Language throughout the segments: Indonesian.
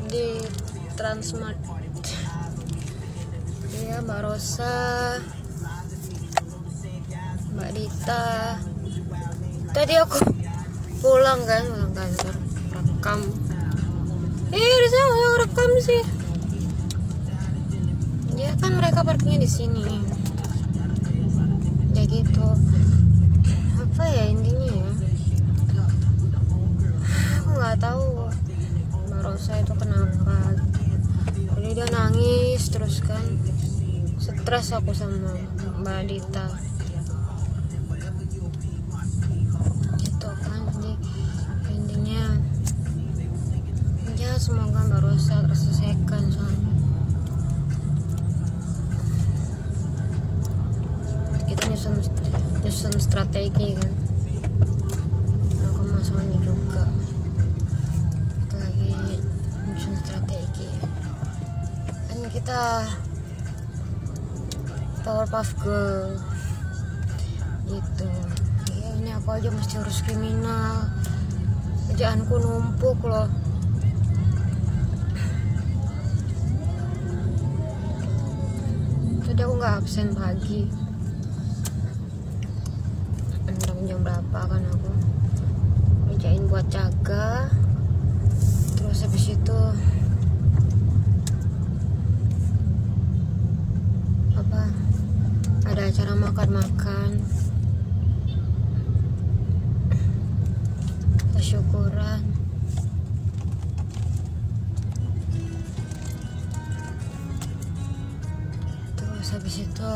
di Transmart. Iya, Mbak Rosa, Mbak Dita. Tadi aku pulang kantor, rekam. Di sana yang rekam sih. Ya kan mereka parkirnya di sini. Ya gitu. Apa ya intinya ya? Aku nggak tahu Mbak Rosa itu kenapa. Jadi dia nangis terus kan. Stres aku sama Mbak Dita. Gitu kan. Jadi intinya ya semoga Mbak Rosa terselesaikan soalnya. Kita nyusun strategi kan. Aku masalahnya juga lagi nyusun strategi. Kan kita Powerpuff Girl gitu. Ya, ini aku aja mesti urus kriminal. Kerjaanku numpuk loh. Tadi aku nggak absen pagi. Jam berapa kan aku kerjain buat jaga, terus habis itu ada acara makan-makan, syukuran. Terus habis itu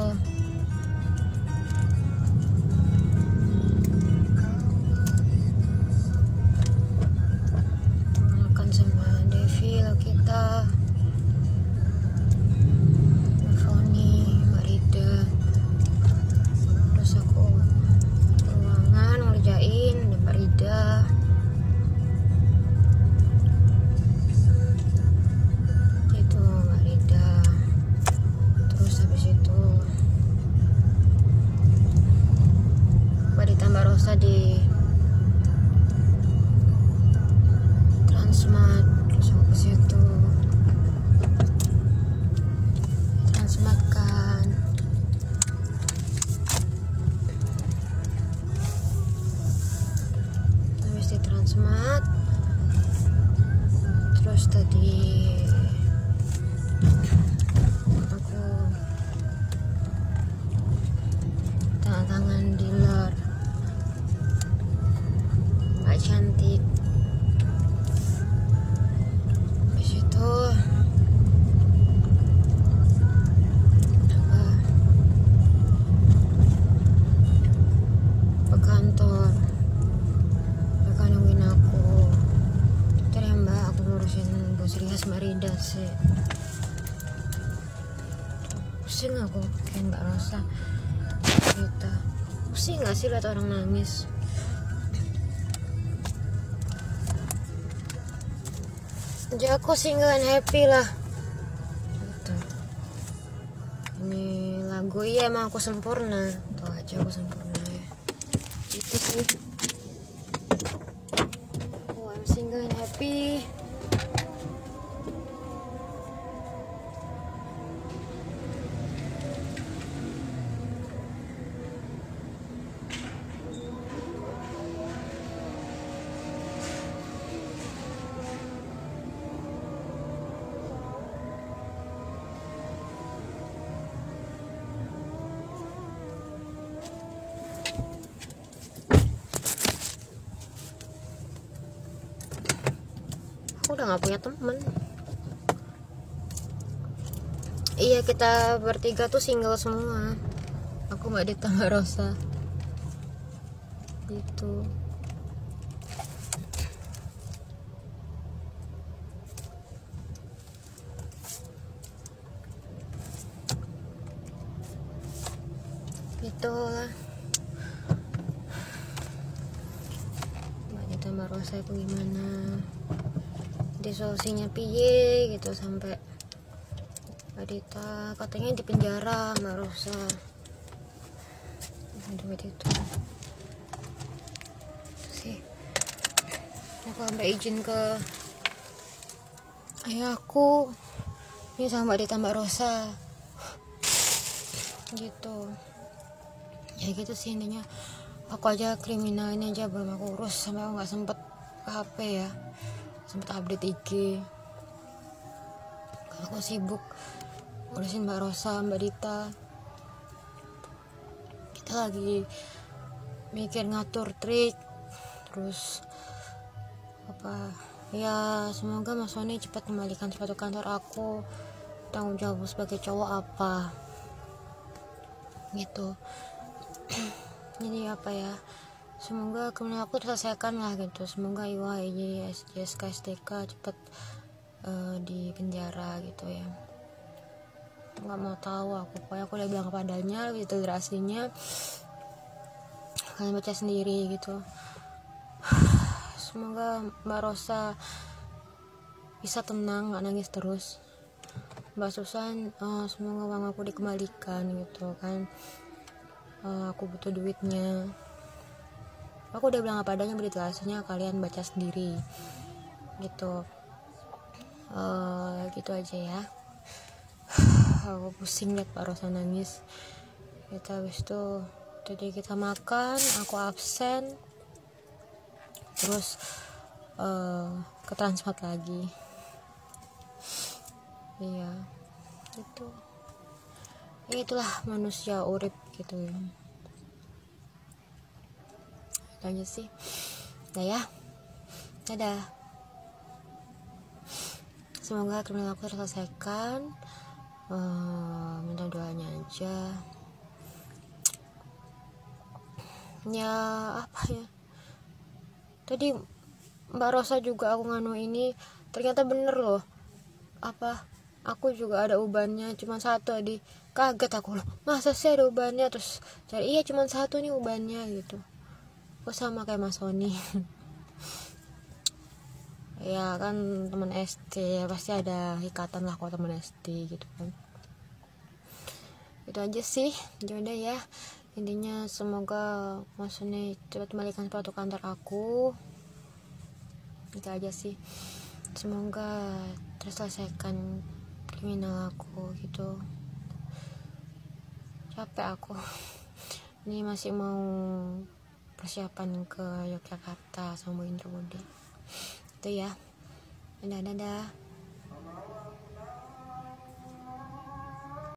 di Transmart, terus aku ke situ Transmart kan. Habis di Transmart, terus tadi aku tanda tangan dealer cantik. Habis itu ke kantor, mereka nungguin aku. Ntar ya Mbak, aku ngurusin bos Rias Marida sih. Pusing aku kayak Mbak Rosa kita. Pusing gak sih lihat orang nangis? Jadi aku single and happy lah gitu. Ini lagu iya emang aku sempurna. Tuh aja aku sempurna ya. Itu sih. Oh, I'm single and happy. Aku udah gak punya temen. Iya, kita bertiga tuh single semua. Aku Mbak Dita, Mbak Rosa gitu. Itulah Mbak Dita, Mbak Rosa itu gimana, di solusinya piye gitu sampai Mbak Dita katanya di penjara Mbak Rosa. Duit itu sih aku sampai izin ke Ayahku ini sama ditambah Rosa gitu ya, gitu sih intinya. Aku aja kriminal ini aja belum aku urus, sampai aku nggak sempet ke HP ya, sempet update IG karena aku sibuk ngurusin Mbak Rosa, Mbak Dita. Kita lagi mikir ngatur trik, terus apa ya, semoga Mas Sony cepat kembalikan sepatu kantor aku. Tanggung jawab sebagai cowok apa gitu. Jadi apa ya, semoga kemudian aku terselesaikan lah gitu. Semoga Iwa, IJ, SJSK, STK cepat di penjara gitu ya. Nggak mau tahu aku, pokoknya aku udah bilang kepadanya gitu durasinya, kalian baca sendiri gitu. Semoga Mbak Rosa bisa tenang, nggak nangis terus. Mbak Susan, semoga uang aku dikembalikan gitu kan. Aku butuh duitnya. Aku udah bilang apa adanya, beritanya kalian baca sendiri gitu. Gitu aja ya. Aku pusing liat Mbak Rosa nangis. Kita habis itu tadi kita makan, aku absen, terus ke Transmart lagi. Iya gitu ya, itulah manusia urip gitu ya. Itu aja sih. Udah ya, dadah. Semoga kriminal aku terselesaikan. Minta doanya aja ya. Apa ya, tadi Mbak Rosa juga aku nganu ini, ternyata bener loh, apa aku juga ada ubannya cuma satu. Kaget aku loh, masa sih ada ubannya, terus cari, iya cuma satu nih ubannya gitu. Aku sama kayak Mas Sony. Ya kan teman SD, pasti ada ikatan lah kalau teman SD gitu kan. Itu aja sih, yaudah ya, intinya semoga Mas Sony cepat kembalikan sepatu kantor aku. Itu aja sih, semoga terselesaikan kriminal aku gitu. Capek aku ini, masih mau persiapan ke Yogyakarta sama Indra Budi itu ya. Dadah.